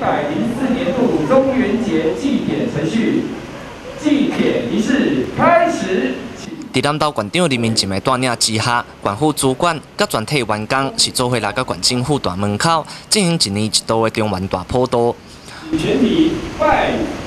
104年度中元节祭典程序，祭典仪式开始。 伫南投县长林明进的带领之下，县府主管甲全体员工是做伙来到县政府大门口进行一年一度的中元大普渡。 全体拜。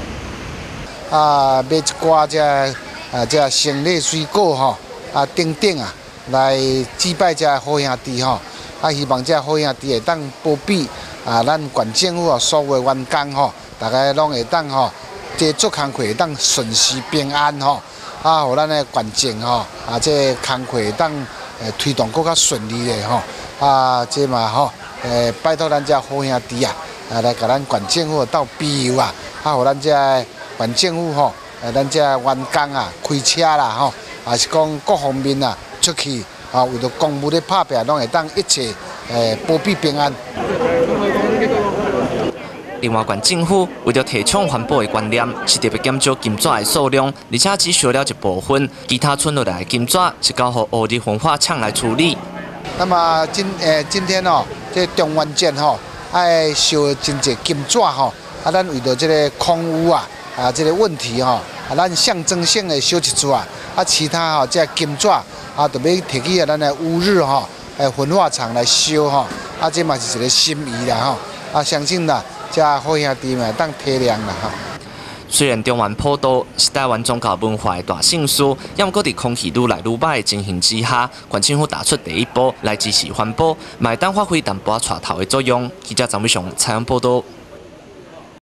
买一寡这生理水果吼，等等来祭拜这好兄弟吼，希望这好兄弟会当保庇咱县政府所有的员工吼，大家拢会当吼，这做工课会当顺时平安吼。 互咱的县政吼，这工课当推动更较顺利的吼，这嘛吼，拜托咱这好兄弟来甲咱县政府斗庇佑互咱这县政府吼，咱这员工开车啦吼，也是讲各方面出去为着公务咧拍拼，拢会当一切保庇平安。 另外，县政府为了提倡环保的观念，是特别减少金纸的数量，而且只烧了一部分，其他剩落来的金纸是交予乌日焚化厂来处理。 那么今天哦，这中元节吼，爱烧真济金纸吼，咱为着这个空污这个问题吼，咱象征性的烧一撮其他吼这金纸就要摕去咱的乌日吼，焚化厂来烧吼，这嘛是一个心意啦吼，相信啦。 这好兄弟嘛，当体谅啦哈。 虽然中元普渡是台湾宗教文化的大盛事，也毋过伫空气愈来愈歹的情形之下，县政府踏出第一步来支持环保，嘛会当发挥淡薄带头的作用。记者张伟雄采访报道。